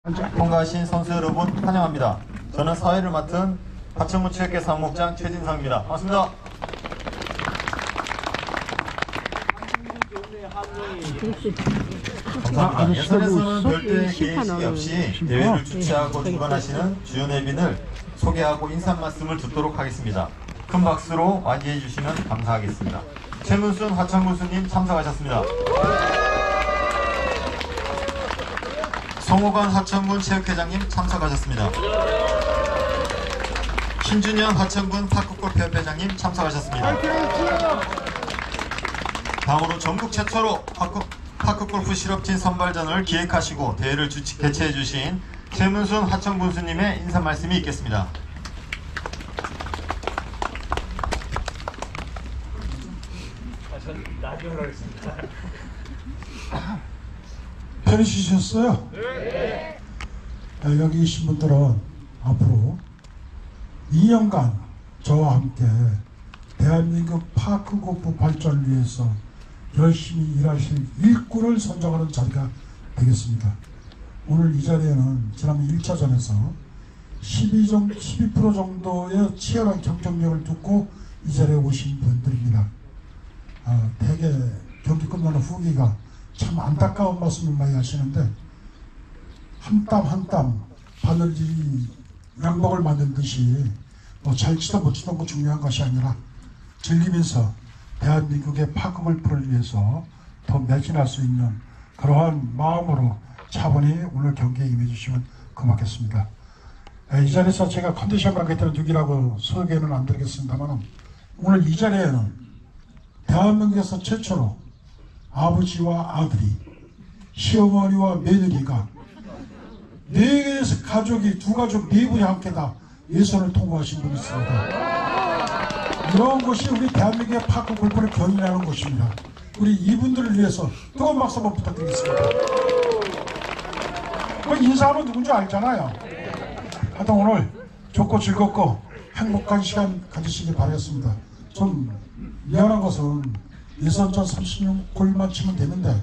통과하신 선수 여러분 환영합니다. 저는 사회를 맡은 하천군 체육회 사무국장 최진상입니다. 반갑습니다. 감사합니다. 예선에서는 별도의 개인식이 없이 대회를 주최하고 주관하시는 주요 내빈을 소개하고 인사 말씀을 듣도록 하겠습니다. 큰 박수로 맞이해 주시면 감사하겠습니다. 최문순 하천군수님 참석하셨습니다. 송호관 하천군 체육회장님 참석하셨습니다. 신준영 하천군 탁구골프협회장님 참석하셨습니다. 다음으로 전국 최초로 탁구골프 실업진 선발전을 기획하시고 대회를 개최해 주신 최문순 하천군수님의 인사 말씀이 있겠습니다. 편히 쉬셨어요? 네. 여기 계신 분들은 앞으로 2년간 저와 함께 대한민국 파크골프 발전을 위해서 열심히 일하실 일꾼을 선정하는 자리가 되겠습니다. 오늘 이 자리에는 지난번 1차전에서 12% 정도의 치열한 경쟁력을 두고 이 자리에 오신 분들입니다. 대개 경기 끝나는 후기가 참 안타까운 말씀을 많이 하시는데 한 땀 한 땀 바늘이 양복을 만든 듯이 뭐 잘 치다 못 치던 거 중요한 것이 아니라 즐기면서 대한민국의 파크골프를 위해서 더 매진할 수 있는 그러한 마음으로 차분히 오늘 경기에 임해주시면 고맙겠습니다. 이 자리에서 제가 컨디션 관계때문에 누구라고 소개는 안 드리겠습니다만 오늘 이 자리에는 대한민국에서 최초로 아버지와 아들이 시어머니와 며느리가 네 개의 가족이 두 가족 네 분이 함께 다 예선을 통과하신 분이 있습니다. 이런 것이 우리 대한민국의 파크 골프를 견인하는 것입니다. 우리 이분들을 위해서 뜨거운 박수 한번 부탁드리겠습니다. 인사하면 누군지 알잖아요. 하여튼 오늘 좋고 즐겁고 행복한 시간 가지시길 바라겠습니다. 좀 미안한 것은 예선전 36골만 치면 되는데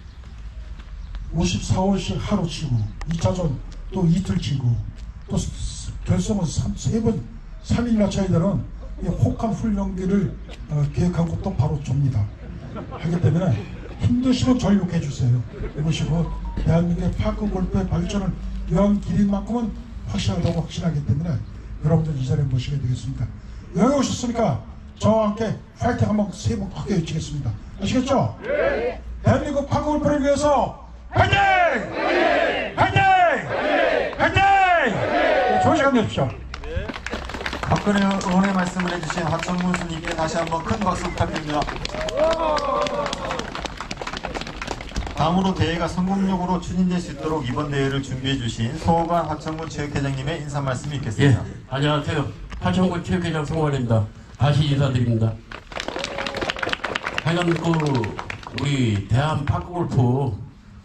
54홀씩 하루 치고 2차전 또 이틀 치고 또 결승은 3일이나 쳐야 되는 혹한 훈련기를 계획하고 또 바로 줍니다. 하기 때문에 힘드시면 저를 욕해 주세요. 이것이고 대한민국의 파크 골프의 발전을 위한 길인 만큼은 확실하다고 확신하기 때문에 여러분들 이 자리에 모시게 되겠습니다. 여기 오셨으니까 저와 함께 파이팅 한번 세 번 크게 외치겠습니다. 아시겠죠? 네. 대한민국 파크 골프를 위해서 파이팅! 파이팅! 파이팅! 네, 좋은 시간 되십시오. 박근혜 의원의 말씀을 해주신 하천군수님께 다시 한번 큰 박수 부탁드립니다. 다음으로 대회가 성공적으로 추진될 수 있도록 이번 대회를 준비해 주신 소호관 하천군 체육회장님의 인사 말씀이 있겠습니다. 예, 안녕하세요. 하천군 체육회장 송호관입니다. 다시 인사드립니다. 하여간 우리 대한 파크골프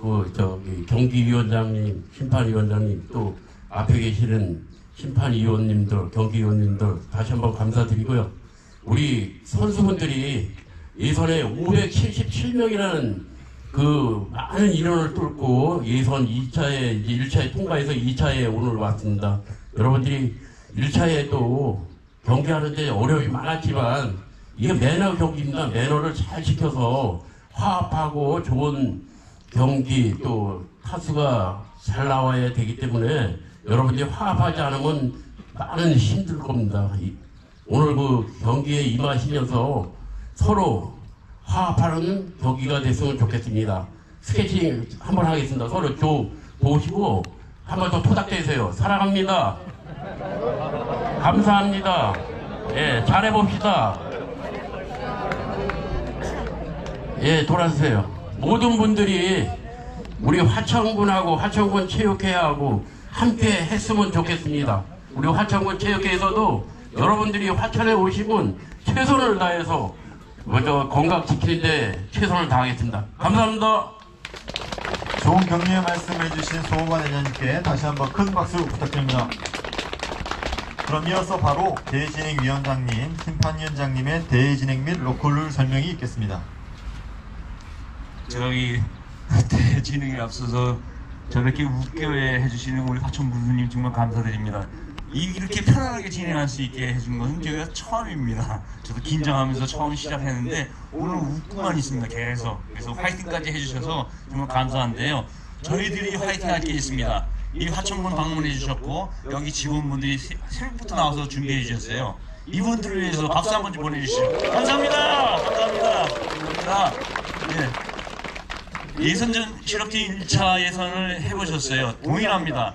경기위원장님, 심판위원장님 또 앞에 계시는 심판위원님들, 경기위원님들 다시 한번 감사드리고요. 우리 선수분들이 예선에 577명이라는 그 많은 인원을 뚫고 예선 2차에 1차에 통과해서 2차에 오늘 왔습니다. 여러분들이 1차에 또 경기하는데 어려움이 많았지만 이게 매너 경기입니다. 매너를 잘 지켜서 화합하고 좋은 경기 또 타수가 잘 나와야 되기 때문에 여러분들이 화합하지 않으면 많은 힘들 겁니다. 오늘 그 경기에 임하시면서 서로 화합하는 경기가 됐으면 좋겠습니다. 스케치ing 한번 하겠습니다. 서로 보시고 한번 더 토닥대세요. 사랑합니다. 감사합니다. 예, 잘해봅시다. 예, 돌아주세요. 모든 분들이 우리 하천군하고 하천군 체육회하고 함께 했으면 좋겠습니다. 우리 하천군 체육회에서도 여러분들이 화천에 오시면 최선을 다해서 먼저 건강 지키는데 최선을 다하겠습니다. 감사합니다. 좋은 격려의 말씀을 해주신 소호관 회장님께 다시 한번 큰 박수 부탁드립니다. 그럼 이어서 바로 대회진행위원장님, 심판위원장님의 대회진행 및 로컬룰 설명이 있겠습니다. 저희 대회진행에 앞서서 저렇게 웃게 해주시는 우리 화천 군수님 정말 감사드립니다. 이렇게 편안하게 진행할 수 있게 해준 것은 저희가 처음입니다. 저도 긴장하면서 처음 시작했는데 오늘 웃고만 있습니다. 계속. 그래서 화이팅까지 해주셔서 정말 감사한데요. 저희들이 화이팅 할 게 있습니다. 이 화천군 방문해 주셨고 여기 직원분들이 새벽부터 나와서 준비해 주셨어요. 이분들을 위해서 박수 한번 좀 보내주시죠. 감사합니다. 감사합니다. 자, 예선전 실업팀 1차 예선을 해보셨어요. 동일합니다.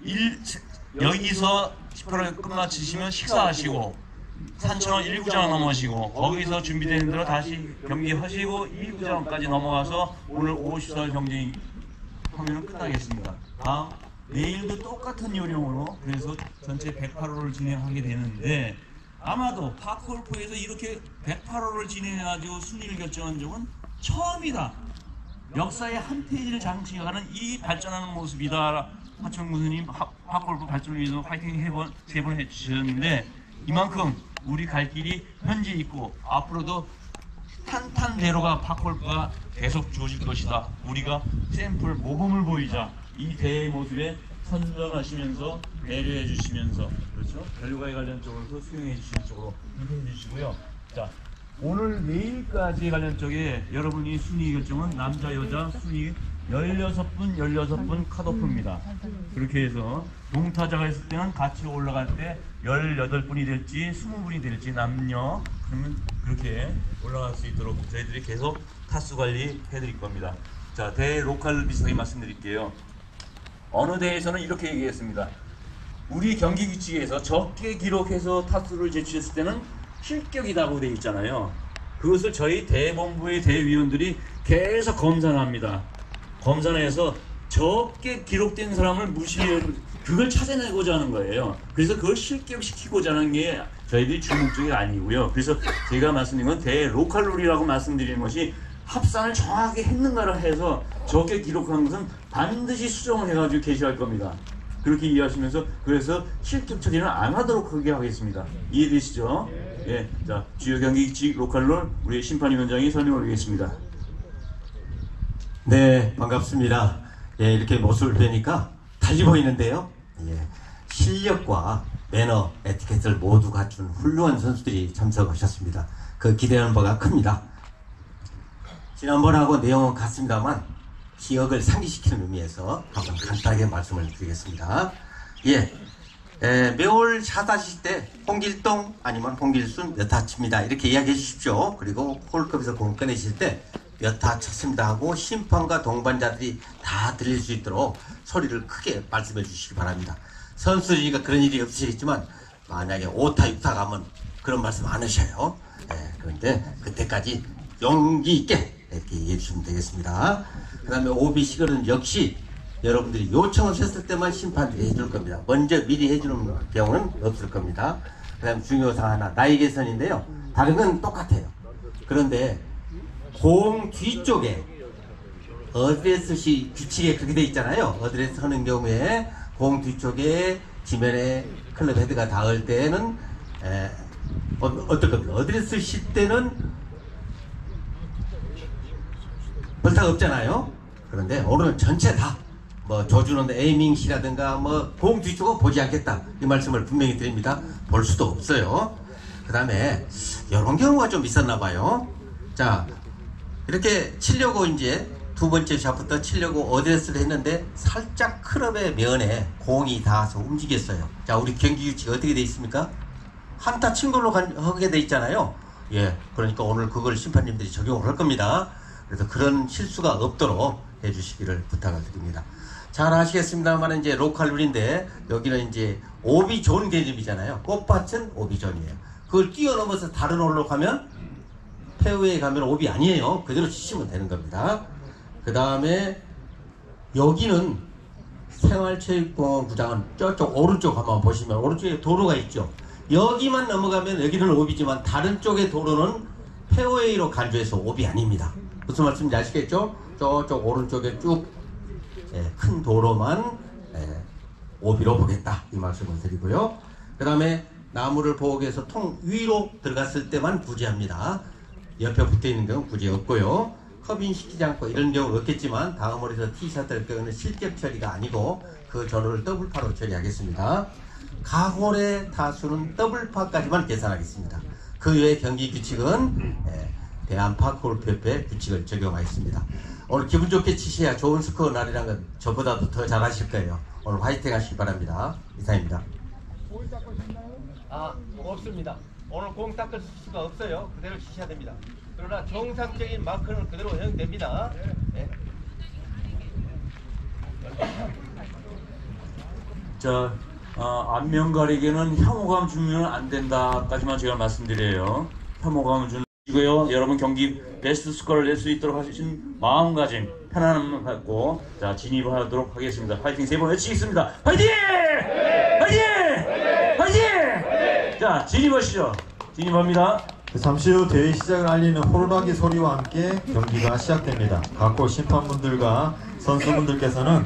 여기서 18회 끝마치시면 식사하시고 산천원 1구장 넘어시고 거기서 준비되는 대로 다시 경기하시고 2구장까지 넘어가서 오늘 50설 경기 하면 끝나겠습니다. 내일도 똑같은 요령으로 그래서 전체 108호를 진행하게 되는데 아마도 파크골프에서 이렇게 108호를 진행해가지고 순위를 결정한 적은 처음이다. 역사의 한 페이지를 장식하는 이 발전하는 모습이다. 화천 군수님 파크골프 발전을 위해서 파이팅 세 번 해주셨는데 이만큼 우리 갈 길이 현재 있고 앞으로도 탄탄대로가 파크골프가 계속 주어질 것이다. 우리가 샘플 모범을 보이자. 이 대회의 모습에 선전하시면서 배려해 주시면서 그렇죠? 결과에 관련적으로 수용해 주시는 쪽으로 힘해 주시고요. 자, 오늘 내일까지 관련 쪽에 여러분이 순위 결정은 남자 여자 순위 16분 컷오프입니다. 그렇게 해서 동타자가 있을 때는 같이 올라갈 때 18분이 될지 20분이 될지 남녀 그러면 그렇게 올라갈 수 있도록 저희들이 계속 타수 관리 해드릴 겁니다. 자, 대회 로컬 비슷하게 말씀드릴게요. 어느 대회에서는 이렇게 얘기했습니다. 우리 경기 규칙에서 적게 기록해서 타수를 제출했을 때는 실격이라고 되어 있잖아요. 그것을 저희 대본부의 대위원들이 계속 검산합니다. 검산해서 적게 기록된 사람을 무시해 그걸 찾아내고자 하는 거예요. 그래서 그걸 실격시키고자 하는 게 저희들이 주목적이 아니고요. 그래서 제가 말씀드린 건 대로컬룰이라고 말씀드리는 것이 합산을 정확하게 했는가를 해서 적게 기록한 것은 반드시 수정을 해가지고 게시할 겁니다. 그렇게 이해하시면서 그래서 실격 처리는 안 하도록 하게 하겠습니다. 이해되시죠? 예, 자, 주요 경기 규칙 로컬룰 우리 심판위원장이 설명을 하겠습니다. 네, 반갑습니다. 예, 이렇게 모습을 뵈니까 달리 보이는데요. 예, 실력과 매너, 에티켓을 모두 갖춘 훌륭한 선수들이 참석하셨습니다. 그 기대하는 바가 큽니다. 지난번하고 내용은 같습니다만 기억을 상기시키는 의미에서 한번 간단하게 말씀을 드리겠습니다. 예, 매월 샷하실 때 홍길동 아니면 홍길순 몇 타 칩니다. 이렇게 이야기해 주십시오. 그리고 홀컵에서 공 꺼내실 때 몇 타 쳤습니다 하고 심판과 동반자들이 다 들릴 수 있도록 소리를 크게 말씀해 주시기 바랍니다. 선수들이니까 그런 일이 없으시겠지만 만약에 5타 6타 가면 그런 말씀 안 하셔요. 예, 그런데 그때까지 용기 있게 이렇게 얘기해 주시면 되겠습니다. 그 다음에 오비 시간은 역시 여러분들이 요청을 했을 때만 심판들이 해줄 겁니다. 먼저 미리 해주는 경우는 없을 겁니다. 그 다음에 중요한 사항 하나, 나이 개선인데요. 다른 건 똑같아요. 그런데 공 뒤쪽에 어드레스시 규칙에 그렇게 돼 있잖아요. 어드레스 하는 경우에 공 뒤쪽에 지면에 클럽 헤드가 닿을 때는 어떨 겁니까? 어드레스 시 때는 벌타가 없잖아요. 그런데 오늘은 전체 다 뭐 조준원 에이밍 시라든가 뭐 공 뒤쪽은 보지 않겠다 이 말씀을 분명히 드립니다. 볼 수도 없어요. 그 다음에 이런 경우가 좀 있었나 봐요. 자, 이렇게 치려고 이제 두 번째 샷부터 치려고 어드레스를 했는데 살짝 클럽의 면에 공이 닿아서 움직였어요. 자, 우리 경기 규칙이 어떻게 돼 있습니까? 한타 친 걸로 하게 돼 있잖아요. 예, 그러니까 오늘 그걸 심판님들이 적용을 할 겁니다. 그래서 그런 실수가 없도록 해주시기를 부탁을 드립니다. 잘 아시겠습니다만 이제 로컬룰인데 여기는 이제 오비존 개념이잖아요. 꽃밭은 오비존이에요. 그걸 뛰어넘어서 다른 홀로 가면 페어웨이에 가면 오비 아니에요. 그대로 치시면 되는 겁니다. 그 다음에 여기는 생활체육공원구장은 저쪽 오른쪽 한번 보시면 오른쪽에 도로가 있죠. 여기만 넘어가면 여기는 오비지만 다른 쪽의 도로는 페어웨이로 간주해서 오비 아닙니다. 무슨 말씀인지 아시겠죠? 저쪽 오른쪽에 쭉 큰 도로만 오비로 보겠다 이 말씀을 드리고요. 그 다음에 나무를 보호하기 위해서 통 위로 들어갔을 때만 구제합니다. 옆에 붙어있는 경우는 구제 없고요. 협인시키지 않고 이런 경우 없겠지만 다음으로 해서 T샷될 경우는 실격 처리가 아니고 그 전후를 더블파로 처리하겠습니다. 가홀의 타수는 더블파까지만 계산하겠습니다. 그 외의 경기 규칙은 대한파골프협회 규칙을 적용하겠습니다. 오늘 기분 좋게 치셔야 좋은 스코어 날이란 건 저보다도 더 잘하실 거예요. 오늘 화이팅 하시기 바랍니다. 이상입니다. 없습니다. 오늘 공 닦을 수가 없어요. 그대로 치셔야 됩니다. 그러나 정상적인 마크는 그대로 허용됩니다. 네. 자, 안면 가리개는 혐오감 주면 안 된다까지만 제가 말씀드려요. 혐오감을 주고요. 여러분 경기 베스트 스코어를 낼 수 있도록 하신 마음가짐, 편안함을 갖고 자 진입하도록 하겠습니다. 파이팅 3번 외치겠습니다. 파이팅! 파이팅! 파이팅! 자 진입하시죠. 진입합니다. 잠시 후 대회 시작을 알리는 호루라기 소리와 함께 경기가 시작됩니다. 각골 심판분들과 선수분들께서는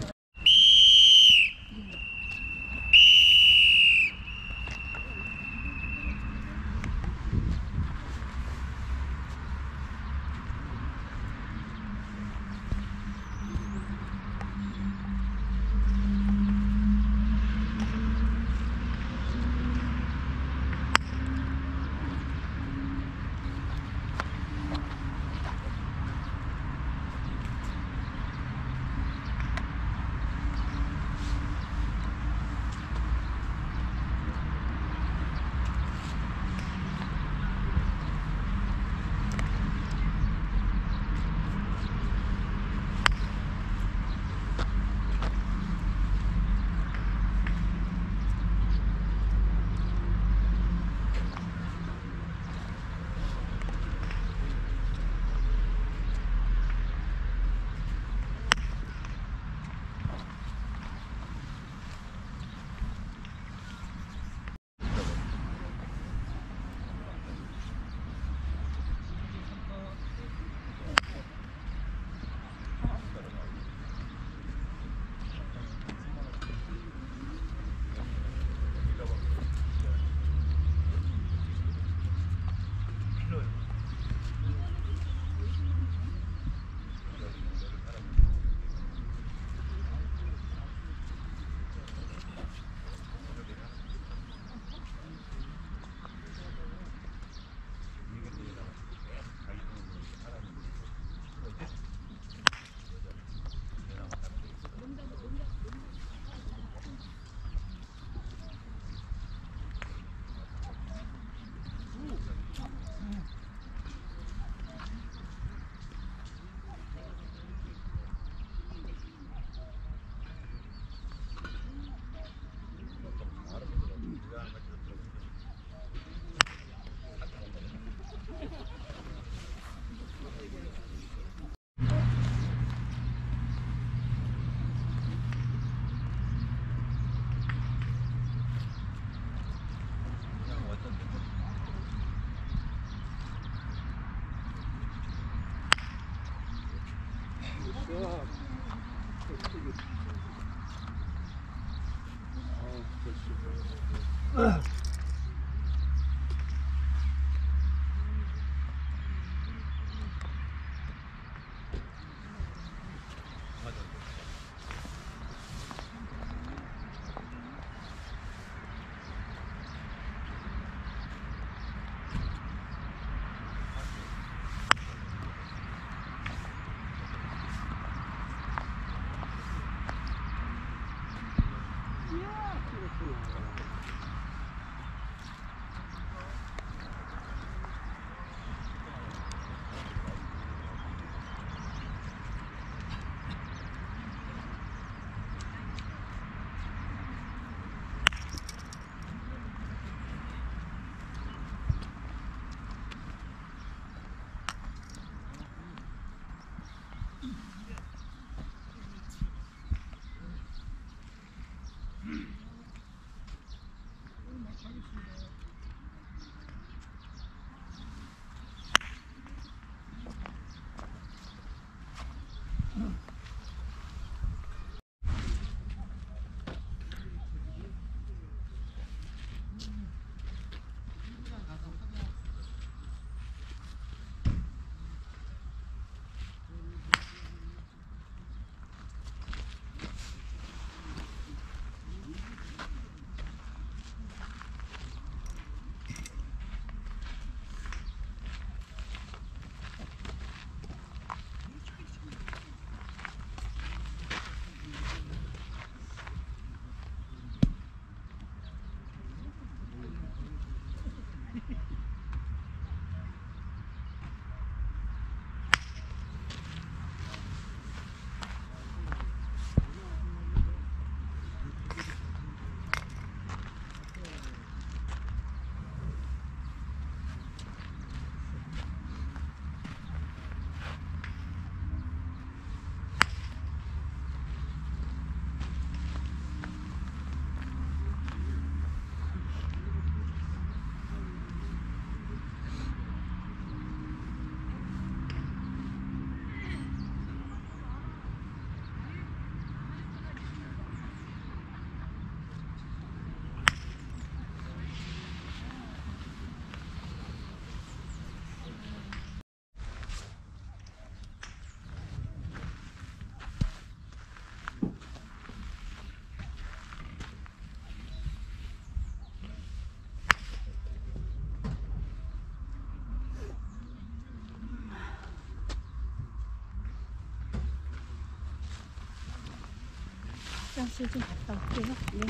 화장실 좀 갔다 올게요. 네.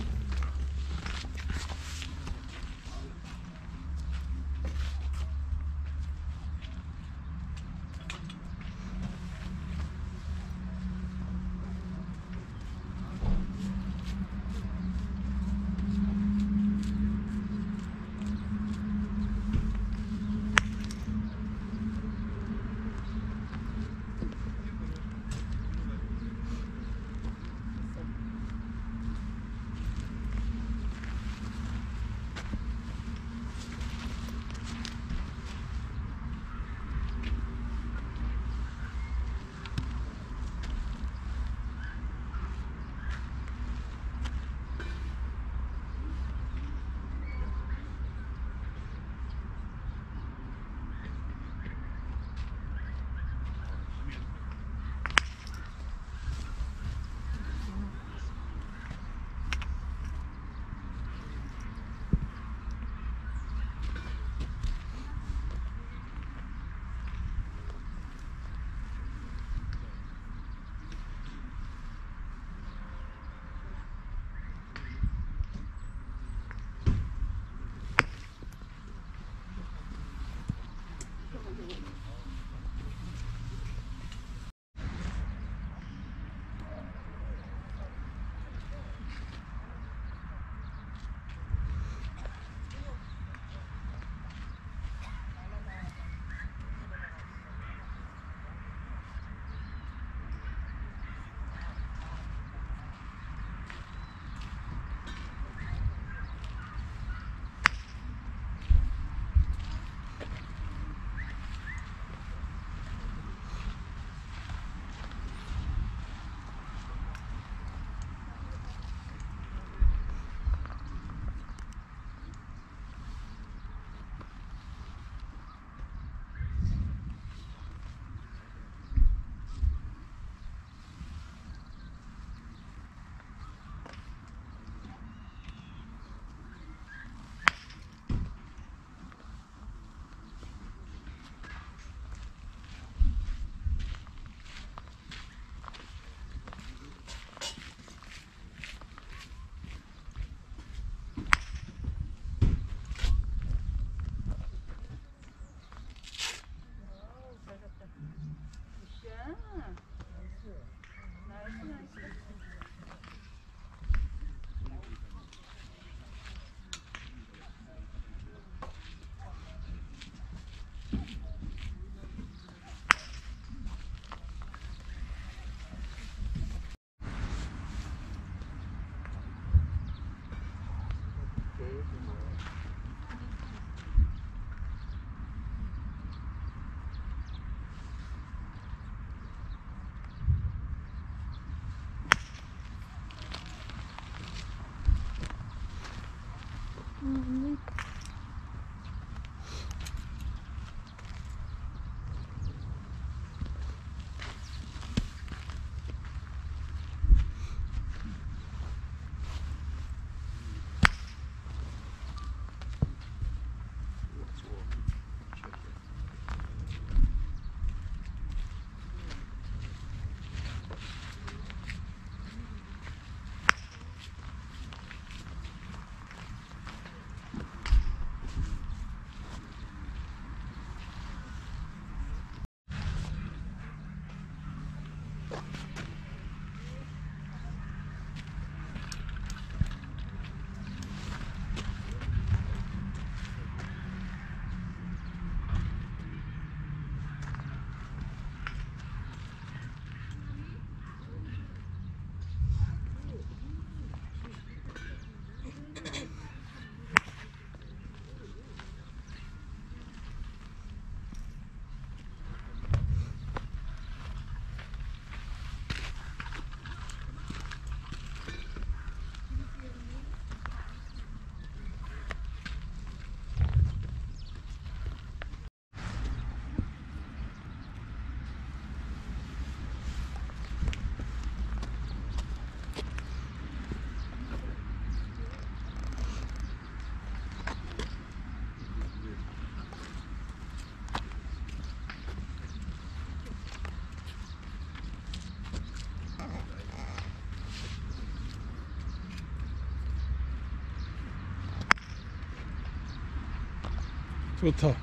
좋다.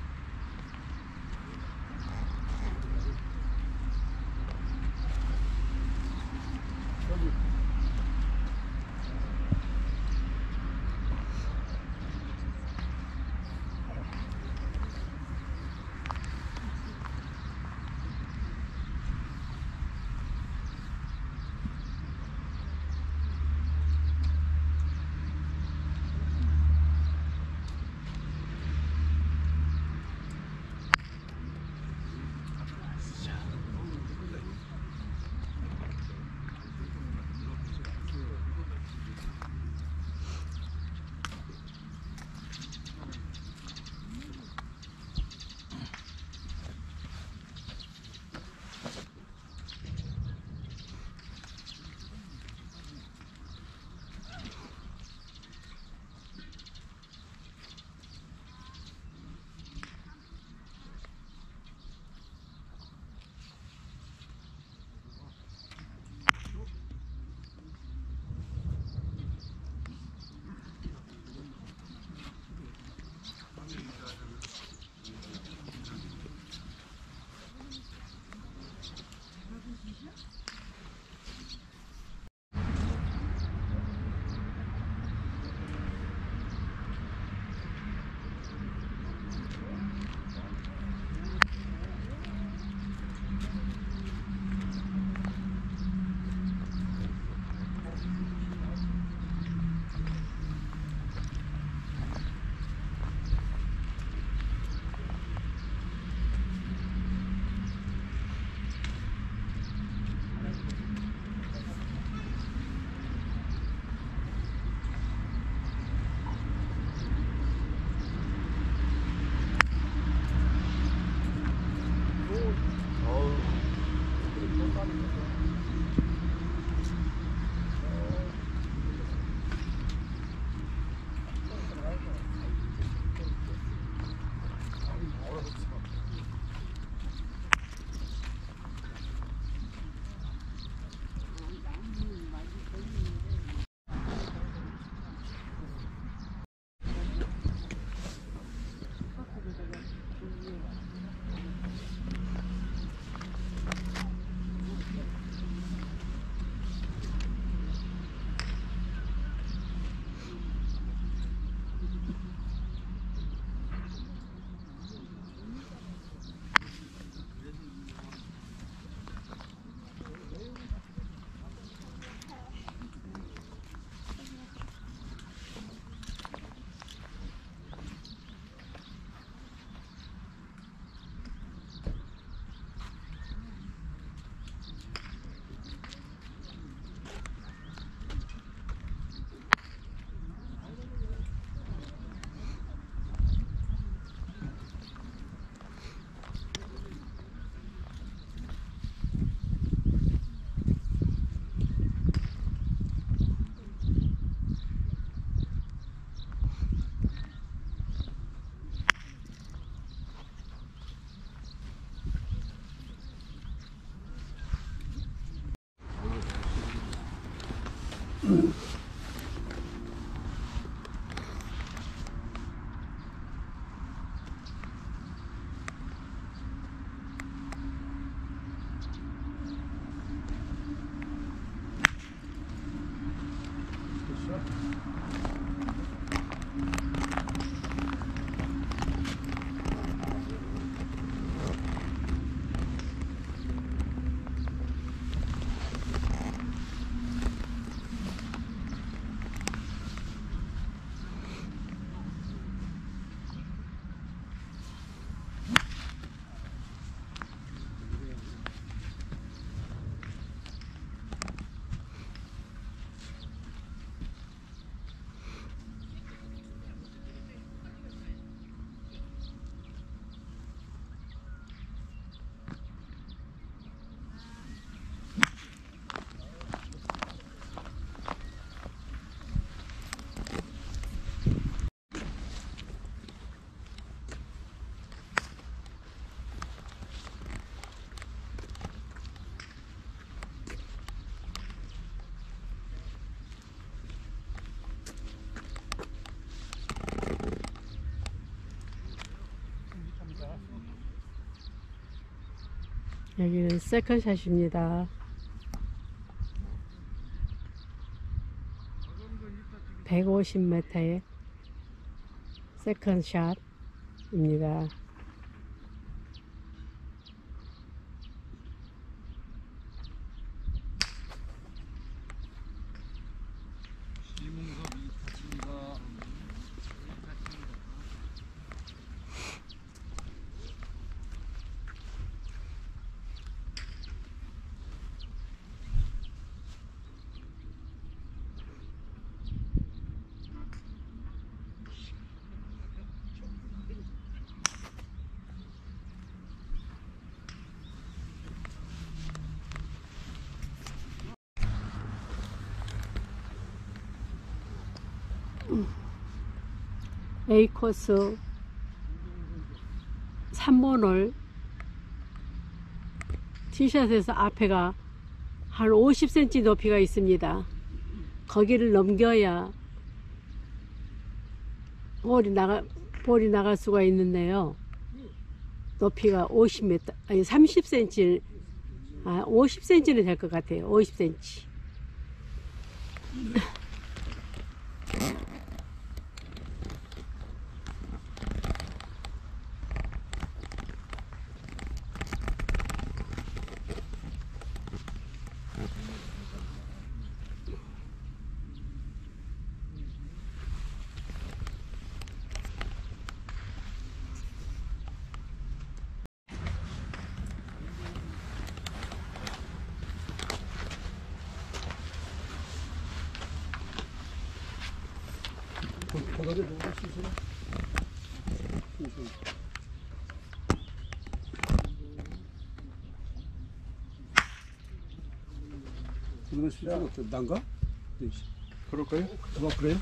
여기는 세컨샷입니다. 150m의 세컨샷입니다. A 코스 3번홀 티샷에서 앞에가 한 50cm 높이가 있습니다. 거기를 넘겨야 볼이 나갈 수가 있는데요. 높이가 50m, 아니 30cm, 50cm는 될 것 같아요. 50cm. 이건 실력 없어. 난가? 그럴까요? 그래요?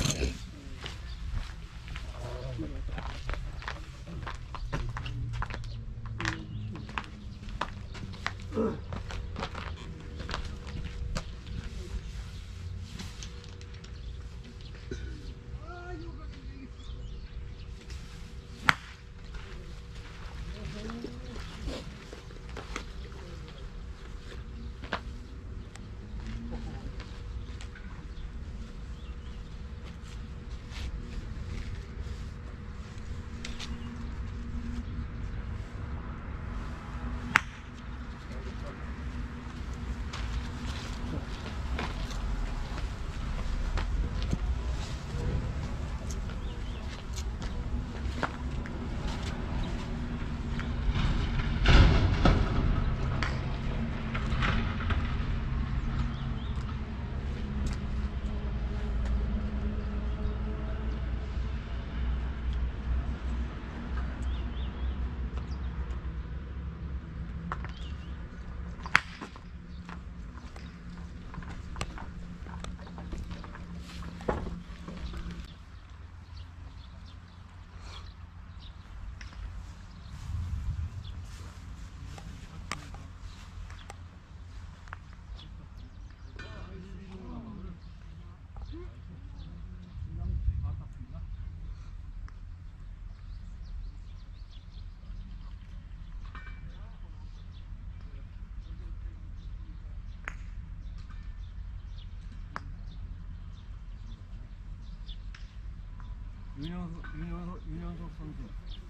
윤현석 선수.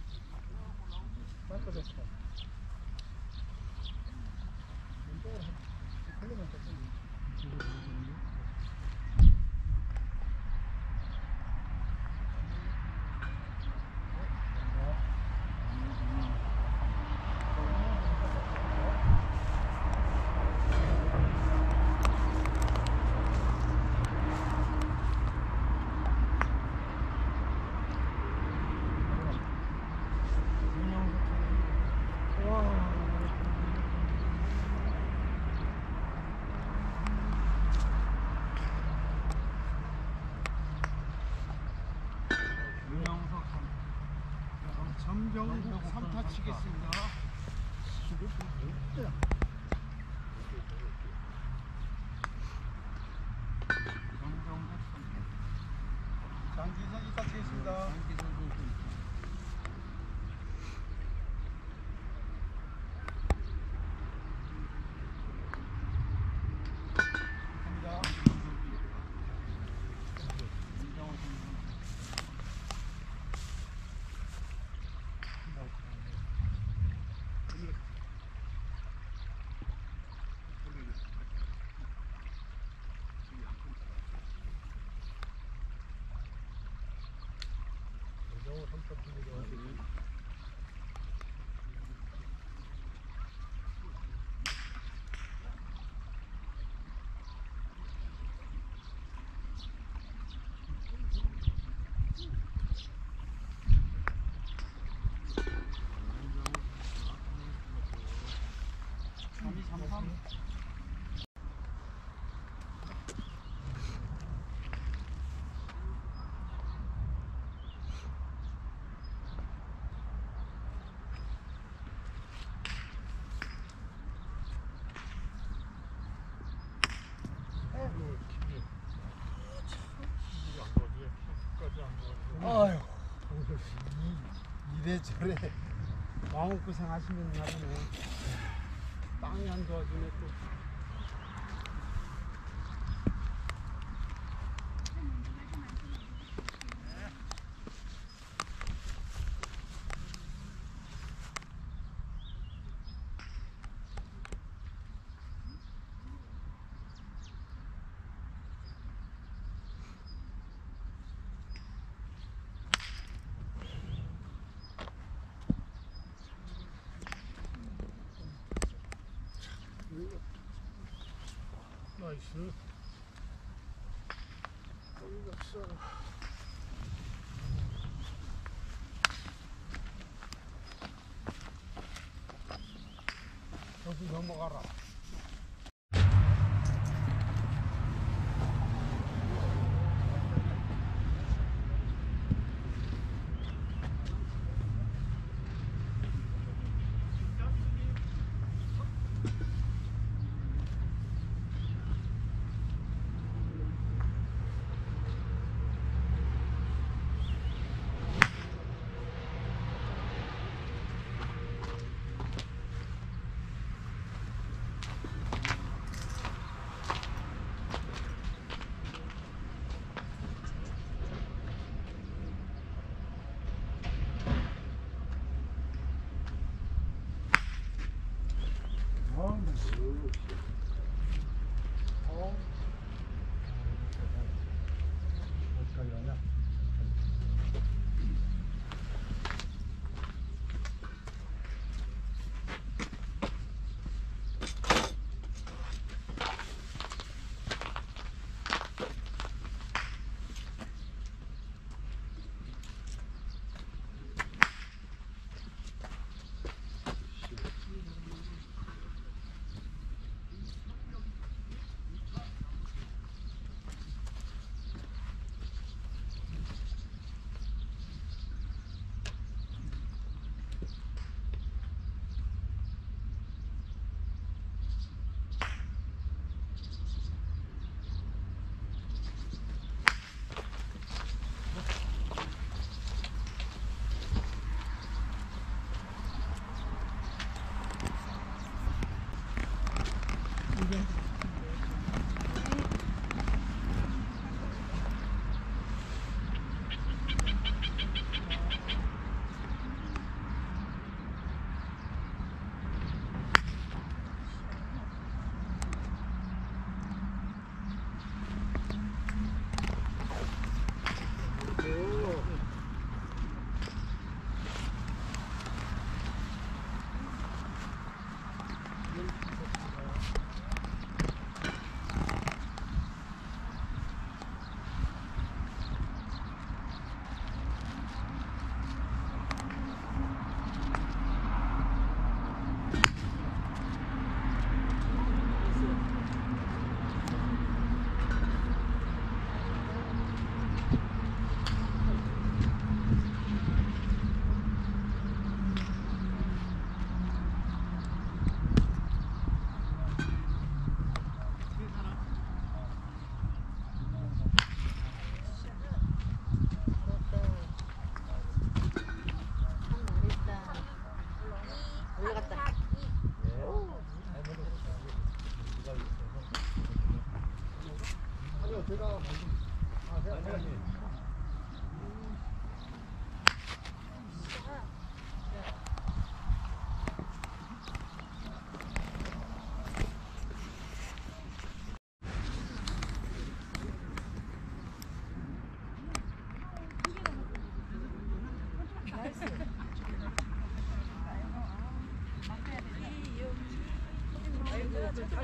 정정 3타 치겠습니다. 장기선 2타 치겠습니다. 아유, 이래저래 마음고생 하시는 날이네. 땅이 안 도와주네 또. 나이스. 어디 넘어가라.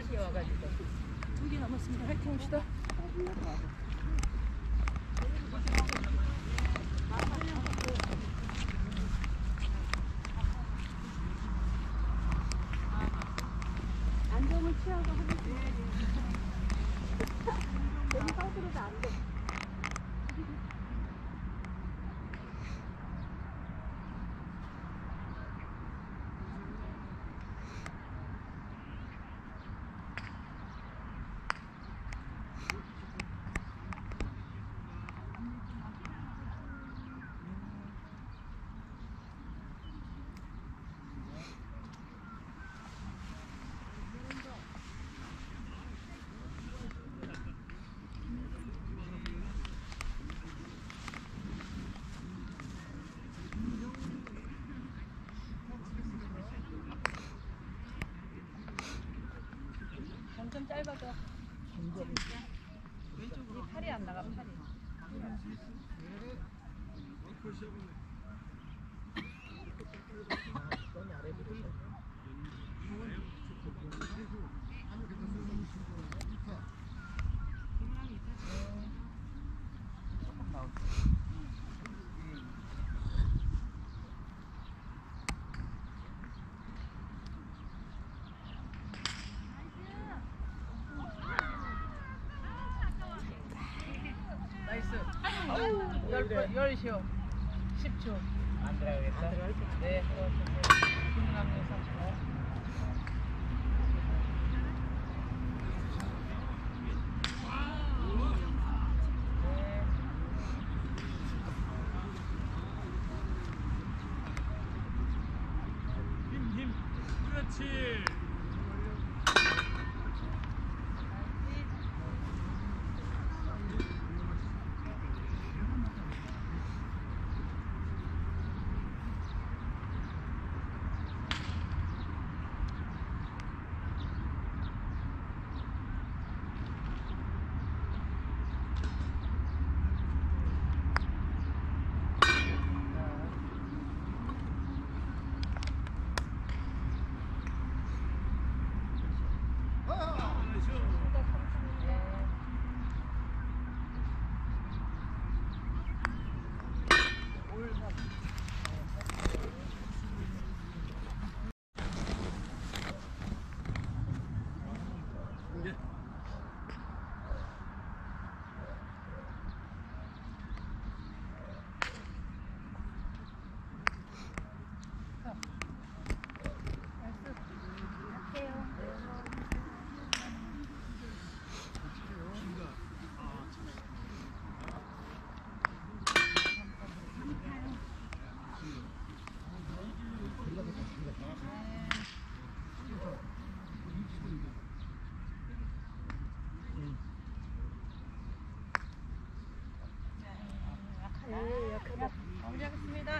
다시 와가지고 2개 남았습니다. 화이팅 합시다. 안정을 취하고 하는 너무 서두르도 안 돼. 점점 짧아져. 왼쪽으로 팔이 안 나가. 팔이. 나이스. 10시요. 10초. 안 들어가겠다? 네. 중남녀 30초. 그렇지. 마무리하겠습니다.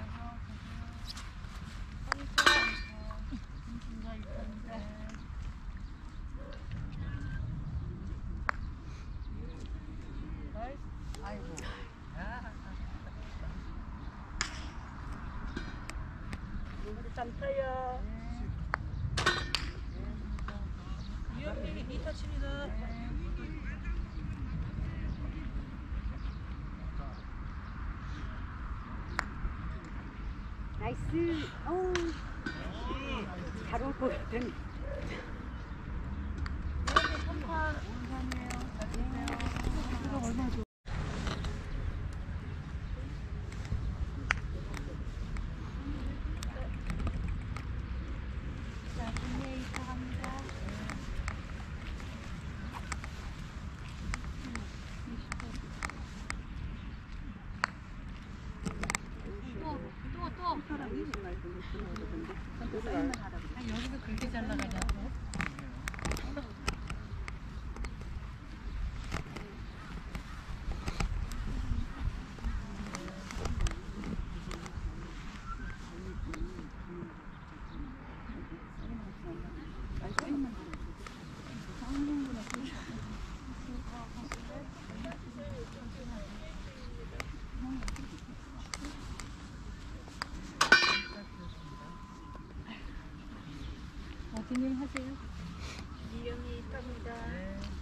아이고. 우리 땀 타요. 위험이 2터치입니다. 나이스. 어우. 잘 올 것 같은. 여기서 그렇게 잘 나가냐고. 어디 일 하세요? 이영희 감사합니다.